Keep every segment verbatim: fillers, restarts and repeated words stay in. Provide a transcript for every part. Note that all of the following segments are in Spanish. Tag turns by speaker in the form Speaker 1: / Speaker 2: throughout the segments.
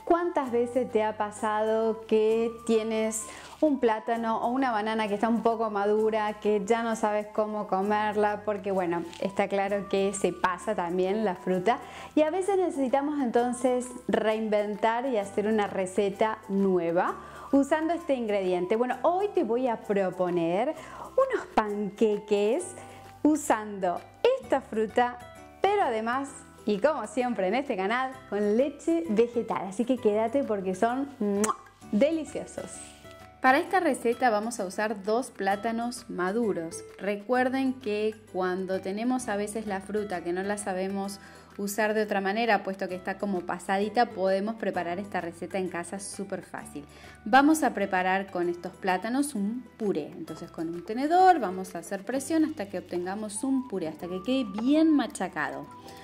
Speaker 1: ¿Cuántas veces te ha pasado que tienes un plátano o una banana que está un poco madura, que ya no sabes cómo comerla? Porque bueno, está claro que se pasa también la fruta y a veces necesitamos entonces reinventar y hacer una receta nueva usando este ingrediente. Bueno, hoy te voy a proponer unos panqueques usando esta fruta, pero además, y como siempre en este canal, con leche vegetal. Así que quédate porque son ¡mua!, deliciosos. Para esta receta vamos a usar dos plátanos maduros. Recuerden que cuando tenemos a veces la fruta que no la sabemos usar de otra manera, puesto que está como pasadita, podemos preparar esta receta en casa súper fácil. Vamos a preparar con estos plátanos un puré. Entonces con un tenedor vamos a hacer presión hasta que obtengamos un puré, hasta que quede bien machacado.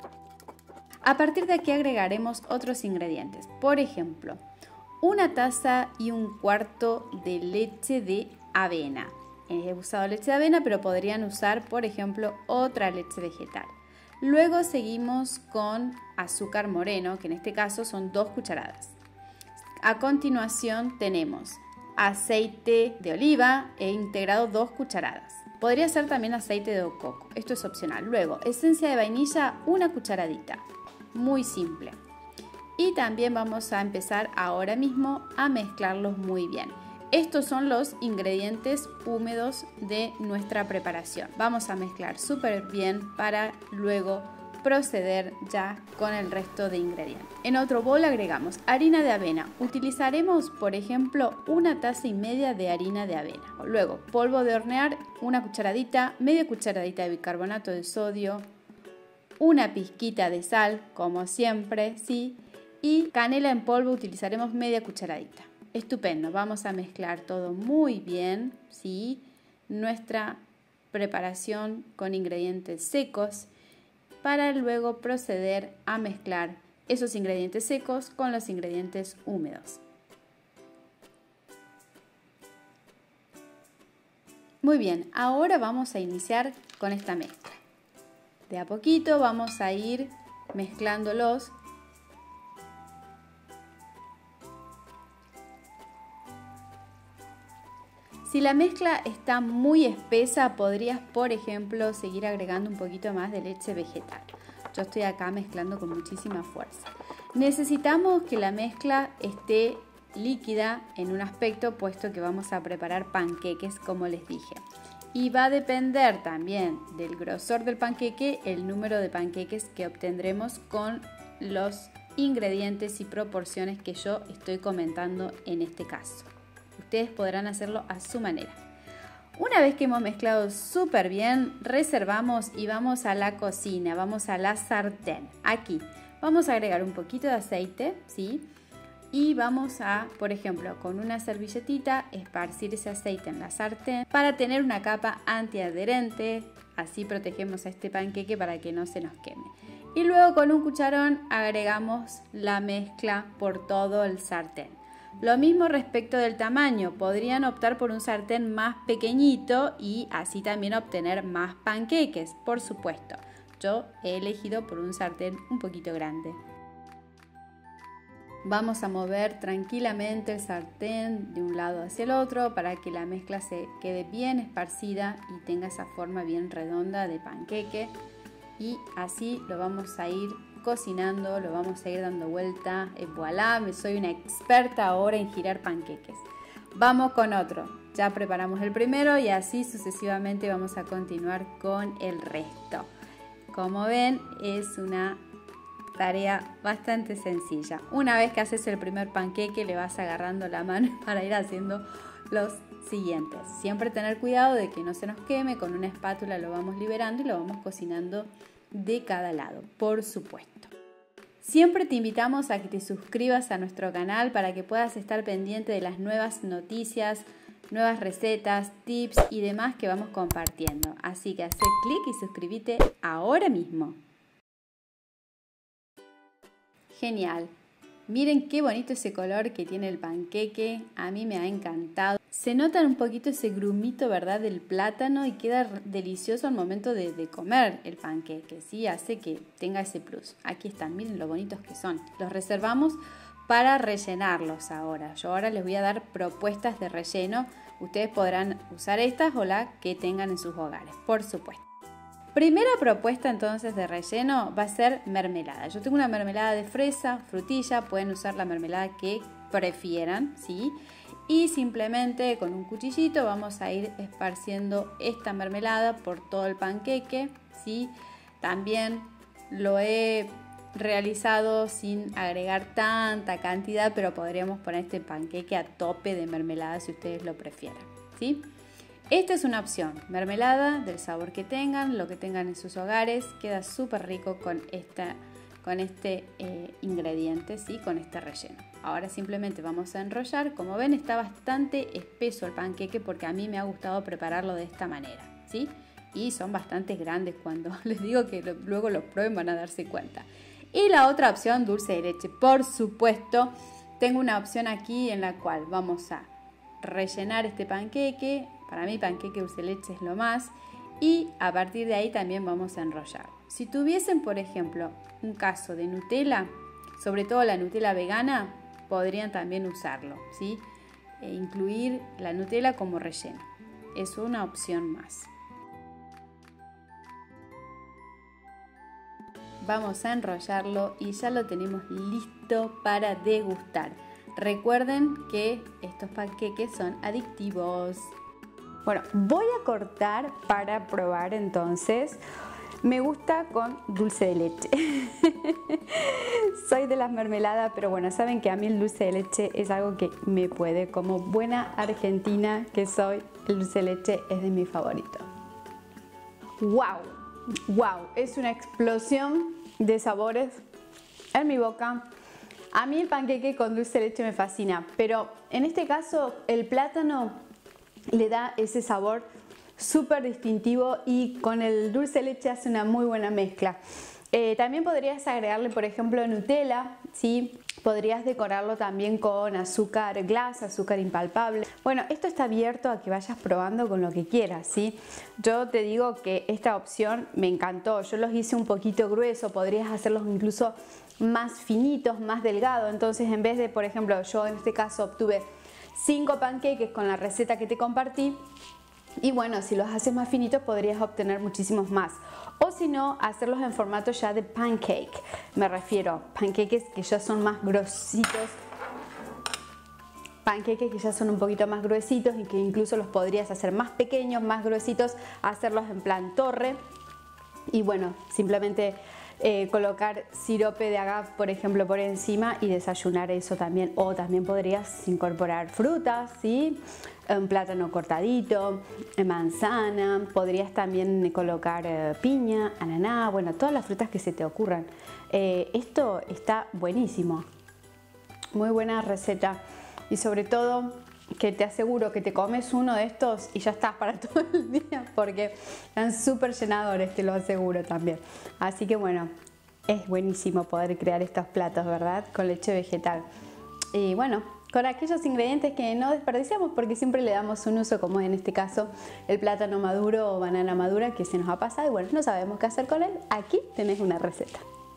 Speaker 1: A partir de aquí agregaremos otros ingredientes. Por ejemplo, una taza y un cuarto de leche de avena. He usado leche de avena, pero podrían usar, por ejemplo, otra leche vegetal. Luego seguimos con azúcar moreno, que en este caso son dos cucharadas. A continuación tenemos aceite de oliva e integrado dos cucharadas. Podría ser también aceite de coco, esto es opcional. Luego, esencia de vainilla, una cucharadita. Muy simple. Y también vamos a empezar ahora mismo a mezclarlos muy bien. Estos son los ingredientes húmedos de nuestra preparación. Vamos a mezclar súper bien para luego proceder ya con el resto de ingredientes. En otro bol agregamos harina de avena. Utilizaremos, por ejemplo, una taza y media de harina de avena. Luego, polvo de hornear, una cucharadita, media cucharadita de bicarbonato de sodio, una pizquita de sal, como siempre, sí, y canela en polvo utilizaremos media cucharadita. Estupendo, vamos a mezclar todo muy bien, ¿sí? Nuestra preparación con ingredientes secos para luego proceder a mezclar esos ingredientes secos con los ingredientes húmedos. Muy bien, ahora vamos a iniciar con esta mezcla. De a poquito vamos a ir mezclándolos. Si la mezcla está muy espesa, podrías, por ejemplo, seguir agregando un poquito más de leche vegetal. Yo estoy acá mezclando con muchísima fuerza. Necesitamos que la mezcla esté líquida en un aspecto, puesto que vamos a preparar panqueques, como les dije. Y va a depender también del grosor del panqueque, el número de panqueques que obtendremos con los ingredientes y proporciones que yo estoy comentando en este caso. Ustedes podrán hacerlo a su manera. Una vez que hemos mezclado súper bien, reservamos y vamos a la cocina, vamos a la sartén. Aquí vamos a agregar un poquito de aceite, ¿sí? Y vamos a, por ejemplo, con una servilletita, esparcir ese aceite en la sartén para tener una capa antiadherente. Así protegemos a este panqueque para que no se nos queme. Y luego con un cucharón agregamos la mezcla por todo el sartén. Lo mismo respecto del tamaño, podrían optar por un sartén más pequeñito y así también obtener más panqueques, por supuesto. Yo he elegido por un sartén un poquito grande. Vamos a mover tranquilamente el sartén de un lado hacia el otro para que la mezcla se quede bien esparcida y tenga esa forma bien redonda de panqueque. Y así lo vamos a ir cocinando, lo vamos a ir dando vuelta. Et voilà, soy una experta ahora en girar panqueques. Vamos con otro. Ya preparamos el primero y así sucesivamente vamos a continuar con el resto. Como ven, es una tarea bastante sencilla. Una vez que haces el primer panqueque, le vas agarrando la mano para ir haciendo los siguientes. Siempre tener cuidado de que no se nos queme, con una espátula lo vamos liberando y lo vamos cocinando de cada lado, por supuesto. Siempre te invitamos a que te suscribas a nuestro canal para que puedas estar pendiente de las nuevas noticias, nuevas recetas, tips y demás que vamos compartiendo. Así que haz clic y suscríbete ahora mismo. Genial. Miren qué bonito ese color que tiene el panqueque, a mí me ha encantado. Se nota un poquito ese grumito, ¿verdad?, del plátano y queda delicioso al momento de, de comer el panqueque, ¿sí? Hace que tenga ese plus. Aquí están, miren lo bonitos que son. Los reservamos
Speaker 2: para rellenarlos ahora. Yo ahora les voy a dar propuestas de relleno. Ustedes podrán usar estas o la que tengan en sus hogares, por supuesto. Primera propuesta entonces de relleno va a ser mermelada. Yo tengo una mermelada de fresa, frutilla, pueden usar la mermelada que prefieran, ¿sí? Y simplemente con un cuchillito vamos a ir esparciendo esta mermelada por todo el panqueque, ¿sí? También lo he realizado sin agregar tanta cantidad, pero podríamos poner este panqueque a tope de mermelada si ustedes lo prefieren, ¿sí? Esta es una opción, mermelada del sabor que tengan, lo que tengan en sus hogares, queda súper rico con, esta, con este eh, ingrediente, ¿sí? Con este relleno. Ahora simplemente vamos a enrollar, como ven está bastante espeso el panqueque porque a mí me ha gustado prepararlo de esta manera, ¿sí? Y son bastante grandes, cuando les digo que lo, luego los prueben van a darse cuenta. Y la otra opción, dulce de leche, por supuesto, tengo una opción aquí en la cual vamos a rellenar este panqueque. Para mí panqueque dulce de leche es lo más y a partir de ahí también vamos a enrollar. Si tuviesen, por ejemplo, un caso de Nutella, sobre todo la Nutella vegana, podrían también usarlo, ¿sí? E incluir la Nutella como relleno. Es una opción más. Vamos a enrollarlo y ya lo tenemos listo para degustar. Recuerden que estos panqueques son adictivos.
Speaker 1: Bueno, voy a cortar para probar entonces. Me gusta con dulce de leche. Soy de las mermeladas, pero bueno, saben que a mí el dulce de leche es algo que me puede. Como buena argentina que soy, el dulce de leche es de mi favorito. ¡Wow! ¡Wow! Es una explosión de sabores en mi boca. A mí el panqueque con dulce de leche me fascina, pero en este caso el plátano le da ese sabor súper distintivo y con el dulce de leche hace una muy buena mezcla. Eh, también podrías agregarle, por ejemplo, Nutella, ¿sí? Podrías decorarlo también con azúcar glass, azúcar impalpable. Bueno, esto está abierto a que vayas probando con lo que quieras, ¿sí? Yo te digo que esta opción me encantó. Yo los hice un poquito grueso, podrías hacerlos incluso más finitos, más delgados. Entonces, en vez de, por ejemplo, yo en este caso obtuve cinco panqueques con la receta que te compartí. Y bueno, si los haces más finitos podrías obtener muchísimos más. O si no, hacerlos en formato ya de pancake. Me refiero a panqueques que ya son más grositos. Panqueques que ya son un poquito más gruesitos y que incluso los podrías hacer más pequeños, más gruesitos, hacerlos en plan torre. Y bueno, simplemente eh, colocar sirope de agave, por ejemplo, por encima y desayunar eso también. O también podrías incorporar frutas, ¿sí? Un plátano cortadito, manzana, podrías también colocar eh, piña, ananá, bueno, todas las frutas que se te ocurran. Eh, esto está buenísimo, muy buena receta y sobre todo que te aseguro que te comes uno de estos y ya estás para todo el día porque están súper llenadores, te lo aseguro también. Así que bueno, es buenísimo poder crear estos platos, ¿verdad? Con leche vegetal. Y bueno, con aquellos ingredientes que no desperdiciamos porque siempre le damos un uso, como en este caso el plátano maduro o banana madura que se nos ha pasado y bueno, no sabemos qué hacer con él. Aquí tenés una receta.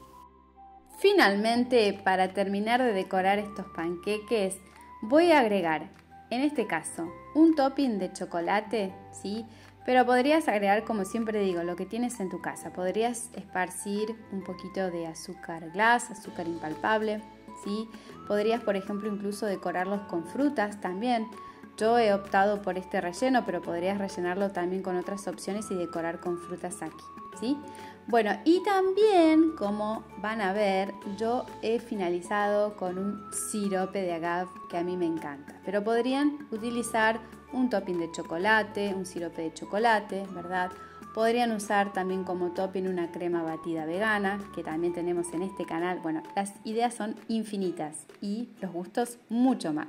Speaker 2: Finalmente, para terminar de decorar estos panqueques, voy a agregar, en este caso, un topping de chocolate, ¿sí? Pero podrías agregar, como siempre digo, lo que tienes en tu casa. Podrías esparcir un poquito de azúcar glass, azúcar impalpable, ¿sí? Podrías, por ejemplo, incluso decorarlos con frutas también. Yo he optado por este relleno, pero podrías rellenarlo también con otras opciones y decorar con frutas aquí, ¿sí? Bueno, y también, como van a ver, yo he finalizado con un sirope de agave que a mí me encanta. Pero podrían utilizar un topping de chocolate, un sirope de chocolate, ¿verdad? Podrían usar también como topping una crema batida vegana, que también tenemos en este canal. Bueno, las ideas son infinitas y los gustos mucho más.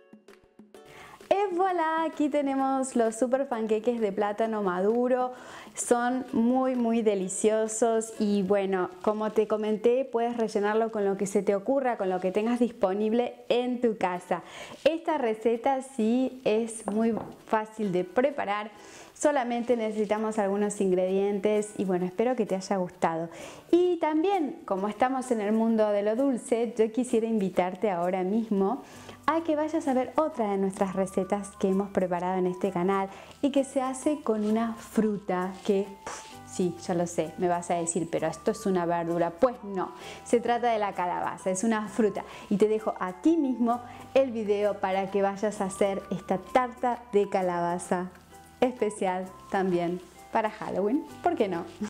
Speaker 1: Et voilà, aquí tenemos los super panqueques de plátano maduro, Son muy muy deliciosos y bueno, como te comenté, puedes rellenarlo con lo que se te ocurra, con lo que tengas disponible en tu casa. Esta receta sí es muy fácil de preparar, solamente necesitamos algunos ingredientes y bueno, espero que te haya gustado. Y también, como estamos en el mundo de lo dulce, yo quisiera invitarte ahora mismo a que vayas a ver otra de nuestras recetas que hemos preparado en este canal y que se hace con una fruta que, puf, sí, ya lo sé, me vas a decir, pero esto es una verdura. Pues no, se trata de la calabaza, es una fruta. Y te dejo aquí mismo el video para que vayas a hacer esta tarta de calabaza especial también para Halloween. ¿Por qué no?